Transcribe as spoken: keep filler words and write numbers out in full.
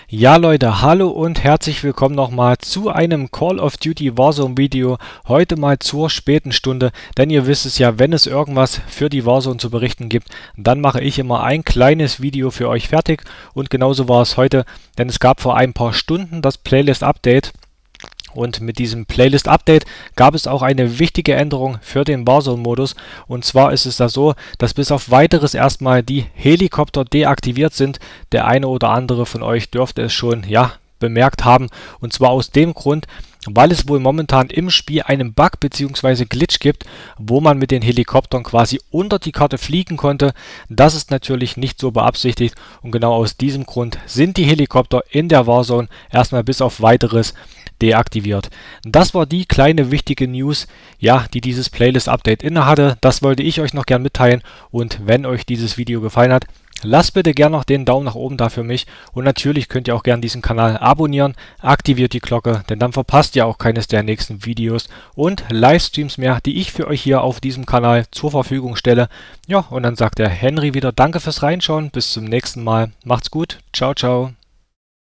Ja Leute, hallo und herzlich willkommen nochmal zu einem Call of Duty Warzone Video, heute mal zur späten Stunde, denn ihr wisst es ja, wenn es irgendwas für die Warzone zu berichten gibt, dann mache ich immer ein kleines Video für euch fertig und genauso war es heute, denn es gab vor ein paar Stunden das Playlist Update. Und mit diesem Playlist-Update gab es auch eine wichtige Änderung für den Warzone-Modus. Und zwar ist es da so, dass bis auf weiteres erstmal die Helikopter deaktiviert sind. Der eine oder andere von euch dürfte es schon, ja, bemerkt haben. Und zwar aus dem Grund, weil es wohl momentan im Spiel einen Bug bzw. Glitch gibt, wo man mit den Helikoptern quasi unter die Karte fliegen konnte. Das ist natürlich nicht so beabsichtigt und genau aus diesem Grund sind die Helikopter in der Warzone erstmal bis auf weiteres deaktiviert. Das war die kleine wichtige News, ja, die dieses Playlist-Update innehatte. Das wollte ich euch noch gern mitteilen und wenn euch dieses Video gefallen hat, lasst bitte gern noch den Daumen nach oben da für mich und natürlich könnt ihr auch gern diesen Kanal abonnieren, aktiviert die Glocke, denn dann verpasst ihr auch keines der nächsten Videos und Livestreams mehr, die ich für euch hier auf diesem Kanal zur Verfügung stelle. Ja, und dann sagt der Henry wieder Danke fürs Reinschauen, bis zum nächsten Mal, macht's gut, ciao, ciao.